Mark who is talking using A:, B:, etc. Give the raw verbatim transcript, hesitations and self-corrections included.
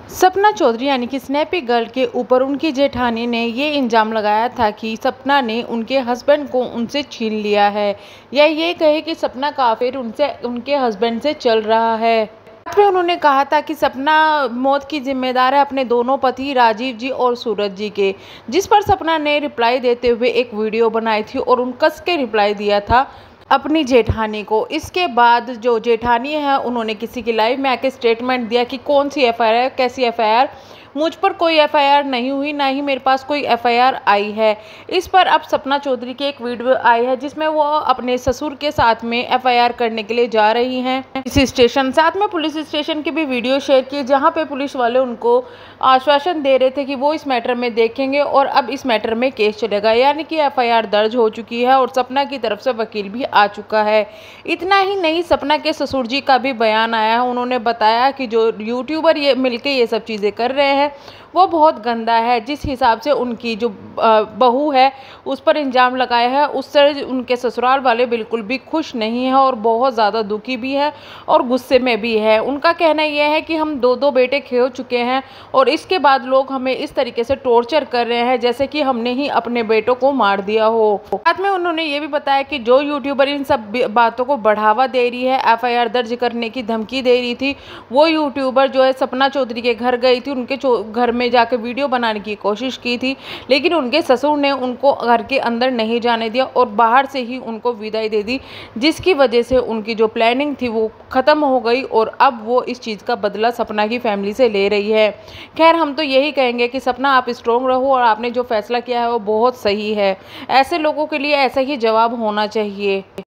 A: सपना चौधरी यानी कि snappy girl के ऊपर उनकी जेठानी ने ये इल्ज़ाम लगाया था कि सपना ने उनके हस्बैंड को उनसे छीन लिया है, या ये कहे कि सपना का अफेयर उनसे उनके हस्बैंड से चल रहा है। बाद में उन्होंने कहा था कि सपना मौत की जिम्मेदार है अपने दोनों पति राजीव जी और सूरज जी के, जिस पर सपना ने रिप्लाई देते हुए एक वीडियो बनाई थी और उन कस के रिप्लाई दिया था अपनी जेठानी को। इसके बाद जो जेठानी है उन्होंने किसी की लाइव में आके स्टेटमेंट दिया कि कौन सी एफ आई आर है, कैसी एफ आई आर, मुझ पर कोई एफ आई आर नहीं हुई, ना ही मेरे पास कोई एफ आई आर आई है। इस पर अब सपना चौधरी की एक वीडियो आई है जिसमें वो अपने ससुर के साथ में एफ आई आर करने के लिए जा रही हैं पुलिस स्टेशन। साथ में पुलिस स्टेशन की भी वीडियो शेयर की जहां पे पुलिस वाले उनको आश्वासन दे रहे थे कि वो इस मैटर में देखेंगे और अब इस मैटर में केस चलेगा, यानी कि एफ आई आर दर्ज हो चुकी है और सपना की तरफ से वकील भी आ चुका है। इतना ही नहीं, सपना के ससुर जी का भी बयान आया है। उन्होंने बताया कि जो यूट्यूबर ये मिलके ये सब चीज़ें कर रहे हैं वो बहुत गंदा है। जिस हिसाब से उनकी जो बहू है उस पर इल्ज़ाम लगाया है उससे उनके ससुराल वाले बिल्कुल भी खुश नहीं हैं और बहुत ज़्यादा दुखी भी है और गुस्से में भी है। उनका कहना यह है कि हम दो दो बेटे खो चुके हैं और इसके बाद लोग हमें इस तरीके से टॉर्चर कर रहे हैं जैसे कि हमने ही अपने बेटों को मार दिया हो। साथ में उन्होंने ये भी बताया कि जो यूट्यूबर इन सब बातों को बढ़ावा दे रही है, एफ आई आर दर्ज करने की धमकी दे रही थी, वो यूट्यूबर जो है सपना चौधरी के घर गई थी, उनके घर में जाकर वीडियो बनाने की कोशिश की थी, लेकिन उनके ससुर ने उनको घर के अंदर नहीं जाने दिया और बाहर से ही उनको विदाई दे दी, जिसकी वजह से उनकी जो प्लानिंग थी वो ख़त्म हो गई और अब वो इस चीज़ का बदला सपना की फैमिली से ले रही है। खैर, हम तो यही कहेंगे कि सपना आप स्ट्रॉन्ग रहो और आपने जो फैसला किया है वो बहुत सही है। ऐसे लोगों के लिए ऐसा ही जवाब होना चाहिए।